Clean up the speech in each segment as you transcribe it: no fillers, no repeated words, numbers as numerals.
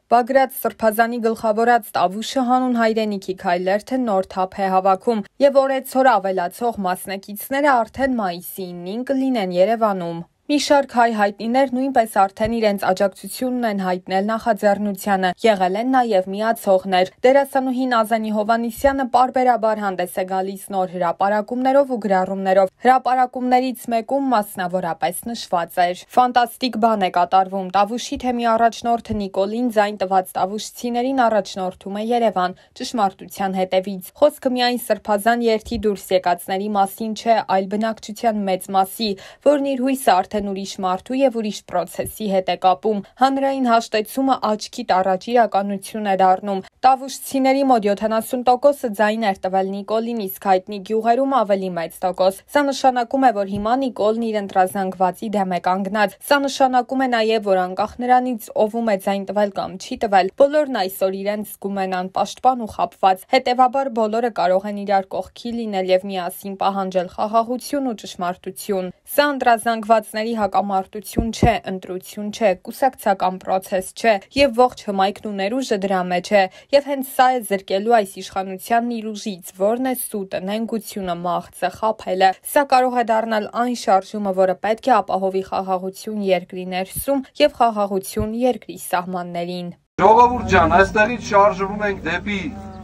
Բագրատ Սրբազանի գլխավորած Տավուշը հանուն հայրենիքի քայլերթը նոր թափ է հավաքում եւ օրեցօր ավելացող մասնակիցները արդեն մայիսի 9-ին կլինեն Երևանում։ Մի շարք հայ հայտնիներ նույնպես արդեն իրենց աջակցությունն են հայտնել նախաձեռնությանը, եղել են նաև միացողներ։ Դերասանուհի Նազանի Հովհաննիսյանը պարբերաբար հանդես է գալիս նոր հրապարակումներով ու գրառումներով։ Հրապարակումներից մեկում մասնավորապես նշված էր. «Ֆանտաստիկ բան է կատարվում։ Տավուշի թեմի առաջնորդը Նիկոլին ձայն տված տավուշցիներին առաջնորդում է Երևան, ճշմարտության հետևից։ Խոսքը միայն Սրբազան երթի դուրս եկածների մասին չէ, այլ բնակչության մեծ մասի, որն իր հույսը արդեն ուրիշ մարդու եւ ուրիշ պրոցեսի հետ է կապում։ Հանրային հաշտեցումը աչքիդ առաջ իրականություն է դառնում։ Տավուշցիների մոտ 70%-ը ձայն էր տվել Նիկոլին, իսկ հայտնի գյուղերում ավելի մեծ տոկոս։ Սա նշանակում է, որ հիմա Նիկոլն իր ընտրազանգվածի դեմ է կանգնած։ Սա նշանակում է նաեւ, որ անկախ նրանից ով է ձայն տվել կամ չի տվել, բոլորն այսօր իրենց զգում են անպաշտպան ու խաբված։ Հետևաբար բոլորը կարող են իրար կողքի լինել եւ միասին պահանջել խաղաղություն ու ճշմարտություն։ Սա ընտրազանգվածների հակամարտություն չէ, ընտրություն չէ, կուսակցական պրոցես չէ եւ ողջ հմայքն ու ներուժը դրա մեջ է եւ հենց սա է զրկելու այս իշխանությանն իր ուժից, որն է սուտը, նենգությունը, մաղձը, խաբելը։ Սա կարող է դառնալ այն շարժումը, որը պետք է ապահովի խաղաղություն երկրի ներսում եւ խաղաղություն երկրի սահմաններին։ Ժողովուրդ ջան, այստեղից շարժվում ենք դեպի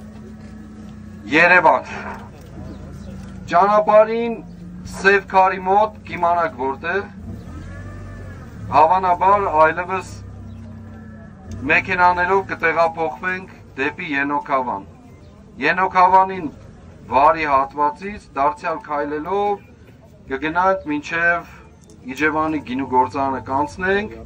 Երևան։ Ճանապարհին Սև քարի մոտ կիմանաք որտեղ, հավանաբար այլևս մեքենաներով կտեղափոխվենք դեպի Ենոքավան։ Ենոքավանին վարի հատվածից դարձյալ քայլելով կգնանք մինչև Իջևանի գինու գործարանը կանցնենք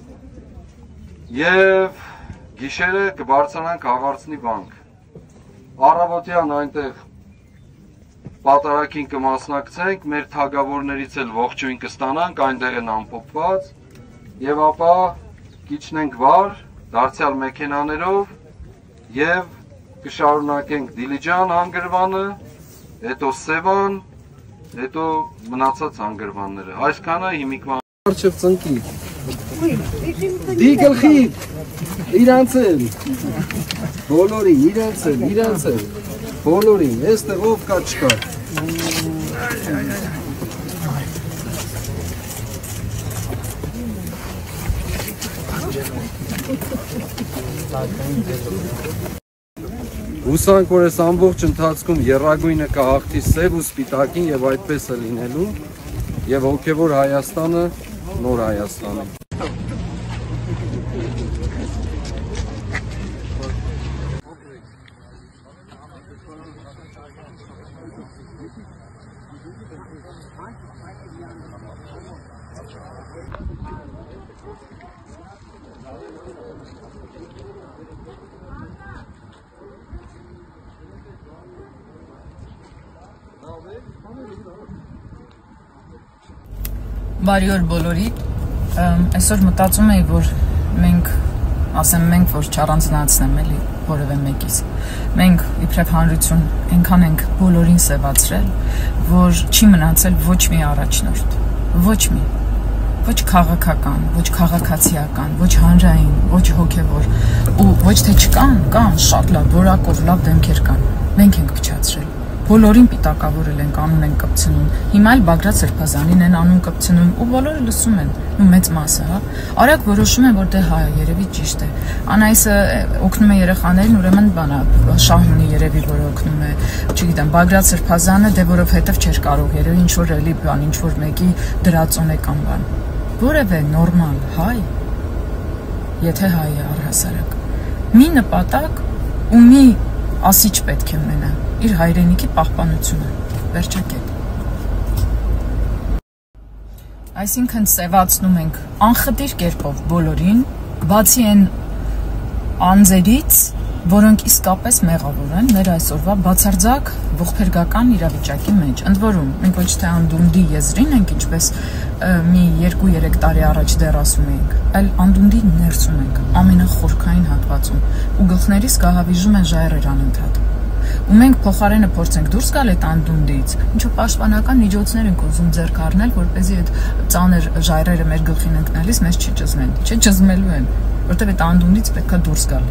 եւ գիշերը կբարձրանանք Աղարցնի բանկ։ Առավոտյան այնտեղ պատարագին կմասնակցենք, մեր թագավորներից էլ ողջույն կստանանք, այնտեղ են ամփոփված եւ ապա կիջնենք վար, դարձյալ մեքենաներով եւ կշարունակենք Դիլիջան հանգրվանը, հետո Սևան, հետո մնացած հանգրվանները։ Այսքանը հիմիկվան Արչև ծնկի։ Դի գլխի իրանց էլ։ Բոլորին իրանց էլ։ Բոլորին, այստեղ ով կա չկա։ Հուսանք, որ այս ամբողջ ընթացքում եռագույնը կհաղթի սև ու սպիտակին եւ այդպես է լինելու եւ հոգեվոր Հայաստանը նոր Հայաստան է։ Բարի օր բոլորիդ, այսօր մտածում էի, որ մենք, ասեմ մենք, որ չառանձնացնեմ էլի որևէ մեկից, մենք իբրև հանրություն այնքան ենք բոլորին սևացրել, որ չի մնացել ոչ մի առաջնորդ, ոչ մի, ոչ քաղաքական, ոչ քաղաքացիական, ոչ հանրային, ոչ հոգևոր, ու ոչ թե չկան, կան շատ լավ, որակով լավ դեմքեր կան, մենք ենք փչացրել։ Բոլորին պիտակավորել ենք, անուն են կպցնում, հիմա էլ Բագրատ Սրբազանին են անուն կպցնում ու բոլորը լսում են, ու մեծ մասը, հա, արագ որոշում են, որ դե հա, երևի ճիշտ է, Անայսը օգնում է երեխաներին, ուրեմն բանա, Շահունի երևի, որ օգնում է, չգիտեմ, Բագրատ Սրբազանը, դե որովհետև չէր կարող, երևի ինչ-որ էլի բան, ինչ-որ մեկի դրածոն է կամ բան, որևէ նորմալ հայ, եթե հայ է առհասարակ, մի նպատակ ու մի ասիչ պետք է ունենա իր հայրենիքի պահպանությունը, վերջակետ։ Այսինքն սևացնում ենք անխտիր կերպով բոլորին, բացի են անձերից, որոնք իսկապես մեղավոր են մեր այսօրվա բացարձակ ողբերգական իրավիճակի մեջ։ Ընդ որում, մենք ոչ թե անդունդի եզրին ենք, ինչպես մի 2-3 տարի առաջ դեռ ասում էինք, այլ անդունդի ներսում ենք, ամենախորքային հատվածում, ու գլխներից գահավիժում են ժայռեր անընդհատ։ Ու մենք փոխարենը փորձենք դուրս գալ այդ անդունդից, ինչու պաշտպանական միջոցներ ենք ուզում ձեռք առնել, որպեսզի այդ ծանր ժայռերը մեր գլխին ընկնելիս մեզ չճզմեն, չէ, ճզմելու են։ որտեղ այդ անդունից պետքա դուրս գալ։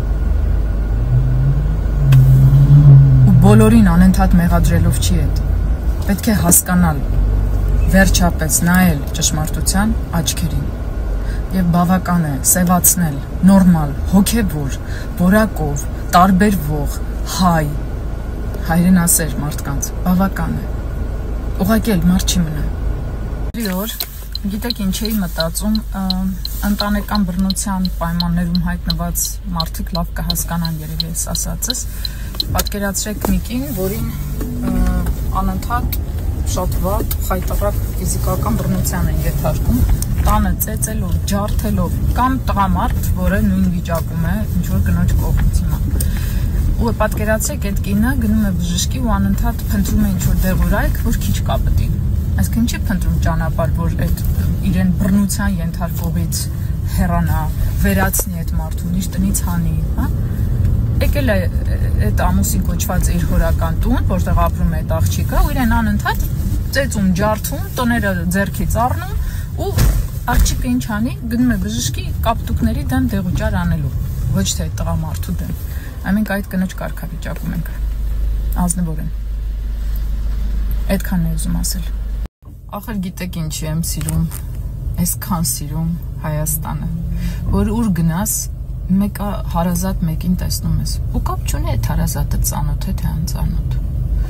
Ու բոլորին անընդհատ մեղադրելով չի այդ։ Պետք է հասկանալ, վերջապես նայել ճշմարտության աչքերին եւ բավական է սեվացնել նորմալ, հոգեվոր, որակով, տարբերվող հայ հայրենասեր մարդկանց, բավական է։ Ուղղակի էլ մարդ չի մնա։ Որ գիտեք ինչ էի մտածում, ընտանեկան բռնության պայմաններում հայտնված մարդիկ լավ կհասկանան երևի ես ասածս, պատկերացրեք մի կին, որին անընդհատ շատ վատ խայտառակ ֆիզիկական բռնության են ենթարկում, տանը ծեծելով, ջարդելով, կամ տղամարդ, որը նույն վիճակում է, ինչ որ կնոջ կողմից հիմա։ Ու պատկերացրեք այդ կինը գնում է բժշկի ու անընդհատ փնտրում է ինչ-որ դեղորայք, որ քիչ կապտի։ Այսինքն չի փնտրում ճանապարհ, որ այդ իրեն բռնության ենթարկողից հեռանա, վերացնի այդ մարդուն, իր տնից հանի, հա։ Եկել է այդ ամուսին կոչված իր հորական տուն, որտեղ ապրում է այդ աղջիկը, ու իրեն անընդհատ ծեծում, ջարդում, տոները ձեռքից առնում ու աղջիկը ինչ անի, գնում է բժշկի կապտուկների դեմ դեղուճար անելու, ոչ թե այդ տղամարդու դեմ։ Մենք այդ կնոջ կարգավիճակում ենք, ազնվոր են, այդքան է ուզում ասել։ Ախր գիտեք ինչի եմ սիրում, այսքան սիրում Հայաստանը, որ ուր գնաս, մեկը հարազատ մեկին տեսնում ես, ու կապ չունի այդ հարազատը ծանոթ է թե անծանոթ։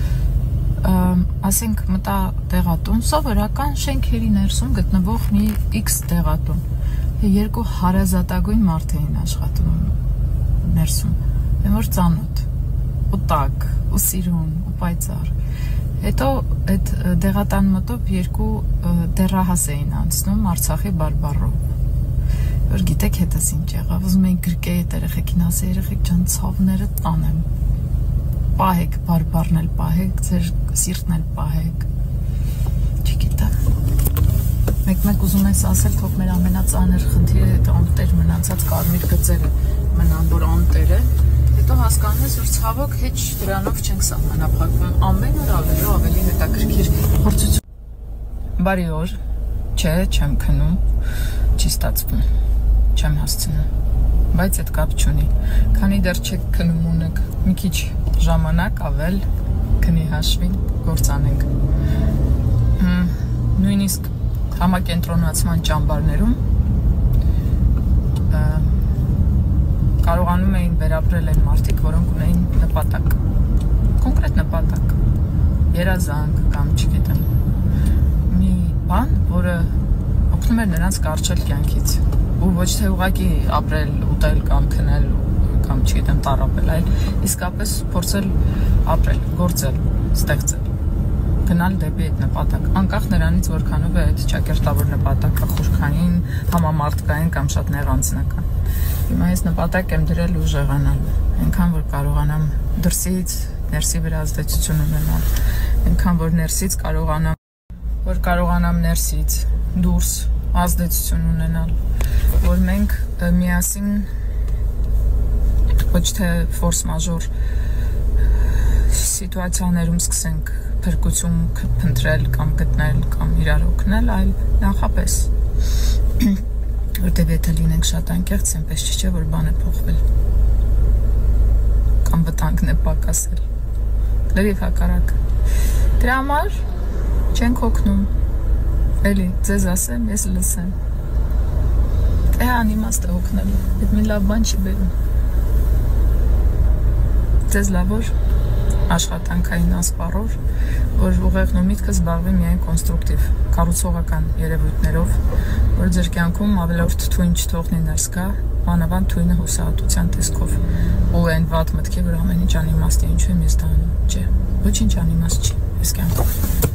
Ասենք մտա դեղատուն, սովորական շենքերի ներսում գտնվող մի X դեղատուն, երկու հարազատագույն մարդ էին աշխատում ներսում, որ ծանոթ, ու տակ, ու սիրուն, ու պայծառ։ Հետո այդ դեղատան մոտով երկու դեռահաս էին անցնում Արցախի բարբառով, որ գիտեք հետս ինչ եղավ, ուզում էին գրկեի այդ երեխեքին ասել, երեխեք ջան, ցավները տանեմ, պահեք, բարբառն էլ պահեք, ձեր սիրտն էլ պահեք, չգիտեմ, մեկ ուզում ես ասել, թող մեր ամենածանր խնդիրը այդ անտեր մնացած կարմիր գծերը մնան, որ անտերը, հետո հասկանում ես, որ ցավոք հեչ դրանով չենք սահմանափակվում, ամեն օր ավելի հետաքրքիր փորձություն։ Բարի օր, չէ, չեմ քնում, չի ստացվում, չեմ հասցնում, բայց այդ կապ չունի, քանի դեռ չեք քնում ունեք, մի քիչ ժամանակ ավել, քնի հաշվին, գործանենք։ Նույնիսկ համակենտրոնացման ճամբարներում կարողանում էին վերապրել այն մարդիկ, որոնք ունեին նպատակ, կոնկրետ նպատակ, երազանք կամ չգիտեմ, մի բան, որը օգնում էր նրանց կարճել կյանքից, ու ոչ թե ուղղակի ապրել, ուտել կամ քնել կամ չգիտեմ տառապել, այլ իսկապես փորձել ապրել, գործել, ստեղծել, գնալ դեպի այդ նպատակ, անկախ նրանից որքանով է այդ ճակերտավոր նպատակը խորքային, համամարտկային կամ շատ նեղանձնական։ Հիմա ես նպատակ եմ դրել ուժեղանալու, այնքան որ կարողանամ դրսից ներսի վրա ազդեցություն ունենալ, այնքան որ ներսից կարողանամ ներսից դուրս ազդեցություն ունենալ, որ մենք միասին ոչ թե ֆորս մաժոր սիտուացիաներում սկսենք փրկություն փնտրել կամ գտնել կամ իրար օգնել, այլ նախապես որտեղ եթե լինենք շատ անկեղծ, այնպես չէ, որ բան է փոխվել կամ վտանգն է պակասել, լրիվ հակառակ։ Դրա համար չենք օգնում, էլի ձեզ ասեմ, ես լսեմ, թե անիմաստ է օգնելու, այդ մի լավ բան չի բերում, ձեզ լավ որ աշխատանքային ասպարով, որ ուղեղն ու միտքը զբաղվի միայն կոնստրուկտիվ, կառուցողական երևույթներով, որ ձեր կյանքում ավելորդ թույն չթողնի ներս գա, մանավանդ թույնը հուսահատության տեսքով, ու այն վատ մտքի, որ ամեն ինչ անիմաստ է, ինչու եմ ես դա անում, չէ, ոչինչ անիմաստ չի, ես կյանքով։